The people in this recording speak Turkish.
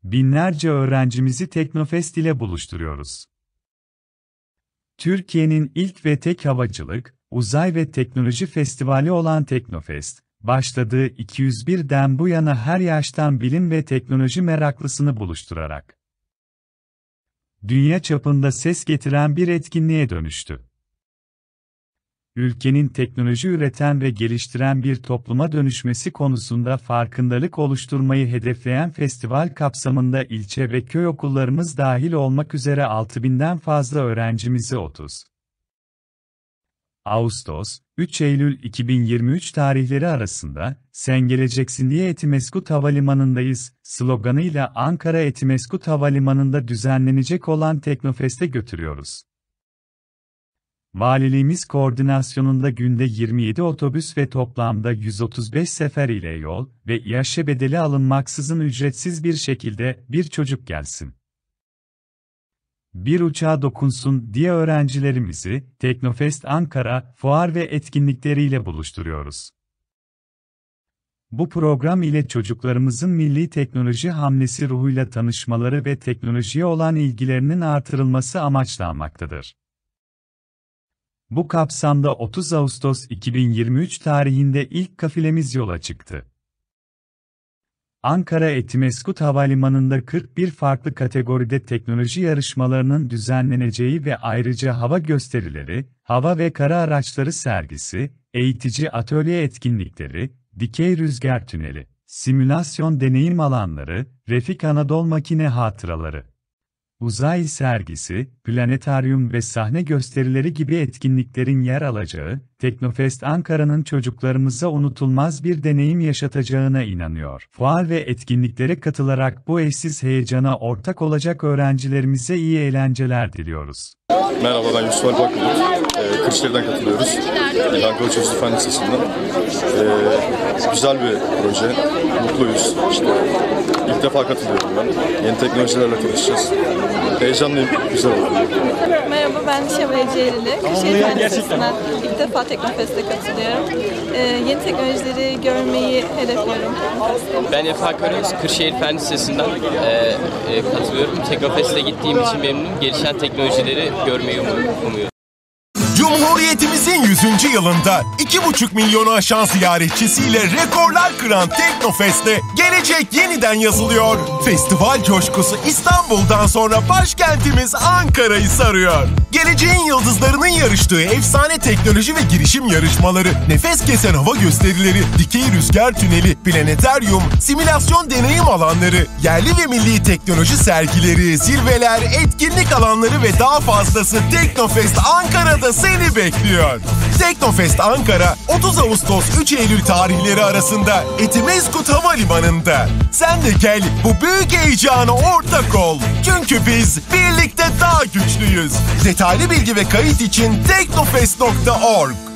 Binlerce öğrencimizi Teknofest ile buluşturuyoruz. Türkiye'nin ilk ve tek havacılık, uzay ve teknoloji festivali olan Teknofest, başladığı 201'den bu yana her yaştan bilim ve teknoloji meraklısını buluşturarak dünya çapında ses getiren bir etkinliğe dönüştü. Ülkenin teknoloji üreten ve geliştiren bir topluma dönüşmesi konusunda farkındalık oluşturmayı hedefleyen festival kapsamında ilçe ve köy okullarımız dahil olmak üzere 6.000'den fazla öğrencimizi 30 Ağustos, 3 Eylül 2023 tarihleri arasında, "Sen geleceksin diye Etimesgut Havalimanı'ndayız" sloganıyla Ankara Etimesgut Havalimanı'nda düzenlenecek olan Teknofest'e götürüyoruz. Valiliğimiz koordinasyonunda günde 27 otobüs ve toplamda 135 sefer ile yol ve iaşe bedeli alınmaksızın ücretsiz bir şekilde bir çocuk gelsin, bir uçağa dokunsun diye öğrencilerimizi Teknofest Ankara fuar ve etkinlikleriyle buluşturuyoruz. Bu program ile çocuklarımızın milli teknoloji hamlesi ruhuyla tanışmaları ve teknolojiye olan ilgilerinin artırılması amaçlanmaktadır. Bu kapsamda 30 Ağustos 2023 tarihinde ilk kafilemiz yola çıktı. Ankara Etimesgut Havalimanı'nda 41 farklı kategoride teknoloji yarışmalarının düzenleneceği ve ayrıca hava gösterileri, hava ve kara araçları sergisi, eğitici atölye etkinlikleri, dikey rüzgar tüneli, simülasyon deneyim alanları, Refik Anadolu makine hatıraları, uzay sergisi, planetaryum ve sahne gösterileri gibi etkinliklerin yer alacağı, Teknofest Ankara'nın çocuklarımıza unutulmaz bir deneyim yaşatacağına inanıyor. Fuar ve etkinliklere katılarak bu eşsiz heyecana ortak olacak öğrencilerimize iyi eğlenceler diliyoruz. Merhaba, ben Yusuf Alp Akbulut. Kırşehir'den katılıyoruz. İlhan Kılıç Yusuf Fen Lisesi'nden. Güzel bir proje, mutluyuz. İlk defa katılıyorum ben. Yeni teknolojilerle tanışacağız. Heyecanlıyım, güzel olur. Merhaba, ben Şevval Ceylili. Kırşehir Fen Lisesi'nden ilk defa Teknofest'e katılıyorum. Yeni teknolojileri görmeyi hedefliyorum. Ben Efe Akaröz, Kırşehir Fen Lisesi'nden katılıyorum. Teknofest'e gittiğim için memnunum. Gelişen teknolojileri görmeyi umuyorum. Cumhuriyetimizin 100. yılında 2,5 milyonu aşan ziyaretçisiyle rekorlar kıran Teknofest'te gelecek yeniden yazılıyor. Festival coşkusu İstanbul'dan sonra başkentimiz Ankara'yı sarıyor. Geleceğin yıldızlarının yarıştığı efsane teknoloji ve girişim yarışmaları, nefes kesen hava gösterileri, dikey rüzgar tüneli, planetaryum, simülasyon deneyim alanları, yerli ve milli teknoloji sergileri, zirveler, etkinlik alanları ve daha fazlası Teknofest Ankara'da seni bekliyor. Teknofest Ankara 30 Ağustos 3 Eylül tarihleri arasında Etimesgut Havalimanı'nda. Sen de gel, bu büyük heyecana ortak ol. Çünkü biz birlikte daha güçlüyüz. Detaylı bilgi ve kayıt için teknofest.org